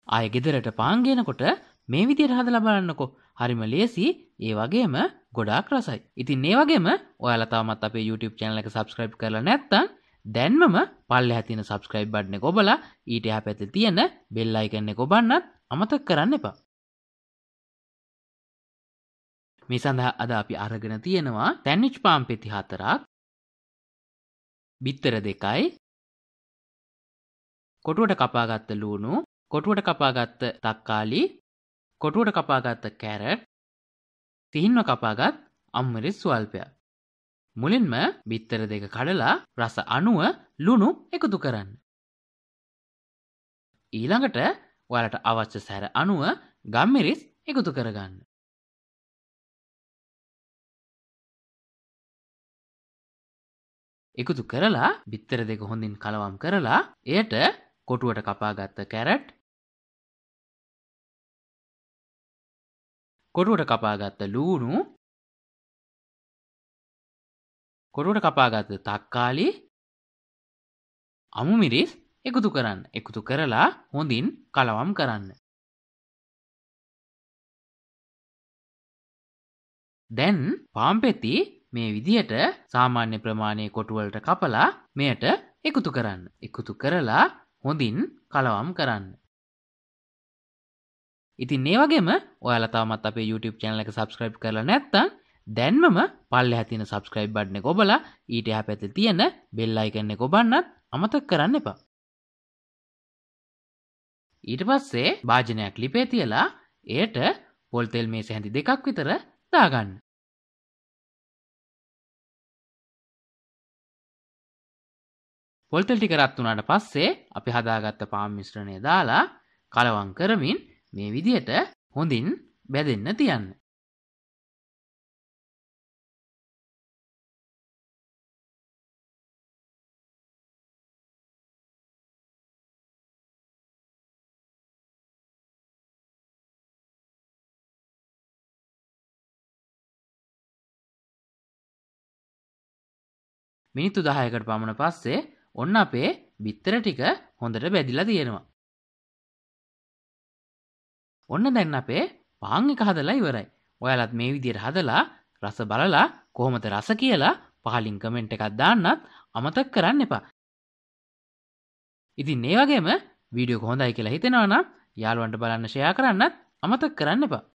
ආයෙ ගෙදරට පාන් ගේනකොට මේ විදියට හදලා බලන්නකෝ. හරිම ලේසි, ඒ වගේම ගොඩාක් රසයි. ඉතින් ඒ වගේම ඔයාලා තාමත් අපේ YouTube channel එක subscribe කරලා නැත්නම් දැන්මම පල්ලෙහා තියෙන subscribe button එක ඔබලා ඊට එහා පැත්තේ තියෙන bell icon එක ඔබන්නත් අමතක කරන්න එපා. මේ සඳහා අද අපි අරගෙන තියෙනවා සෑන්ඩ්විච් පාන් පෙති 4ක්, බිත්තර 2යි, කොටුවට කපාගත්ත ලුණු, කොටුවට කපාගත්ත තක්කාලි, කොටුවට කපාගත්ත කැරට්, සිහින්ව කපාගත් අම්මිරිස් ස්වල්පයක්. මුලින්ම බිත්තර 2 කඩලා රස අණුව ලුණු එකතු කරන්න. ඊළඟට ඔයාලට අවශ්‍ය සැර අණුව ගම්මිරිස් එකතු කරගන්න. එකතු කරලා බිත්තර 2 හොඳින් කලවම් කරලා එයට කොටුවට කපාගත්ත කැරට්, කොටුවට කපාගත්ත ලූණු, කොටුවට කපාගත්ත තක්කාලි, අමු මිරිස් එකතු කරන්න. එකතු කරලා හොඳින් කලවම් කරන්න. දැන් පාන් පෙති මේ විදියට සාමාන්‍ය ප්‍රමාණයේ කොටු වලට කපලා මෙයට එකතු කරන්න. එකතු කරලා හොඳින් කලවම් කරන්න. ඉතින් මේ වගේම ඔයාලා තාමත් අපේ YouTube channel එක subscribe කරලා නැත්නම් දැන්මම පල්ලෙහා තියෙන subscribe button එක ඔබලා ඊට එහා පැත්තේ තියෙන bell icon එක ඔබන්නත් අමතක කරන්න එපා. ඊට පස්සේ භාජනයක් ලිපේ තියලා එයට පොල් තෙල් මේස හැඳි 2ක් විතර දාගන්න. පොල් තෙල් ටික රත් වුණාට පස්සේ අපි හදාගත්ත පාන් මිශ්‍රණය දාලා කලවම් කරමින් මේ විදියට හොඳින් බැදෙන්න තියන්න. මිනිත්තු 10කට පමණ පස්සේ ඔන්න අපේ බිත්තර ටික හොඳට බැදිලා තියෙනවා. ඔන්න දැන් අපේ පාන් එක හදලා ඉවරයි. ඔයාලත් මේ විදියට හදලා රස බලලා කොහොමද රස කියලා පහලින් කමෙන්ට් එකක් දාන්නත් අමතක කරන්න එපා. ඉතින් මේ වගේම වීඩියෝ එක හොඳයි කියලා හිතෙනවා නම් යාළුවන්ට බලන්න ෂෙයා කරන්නත් අමතක කරන්න එපා.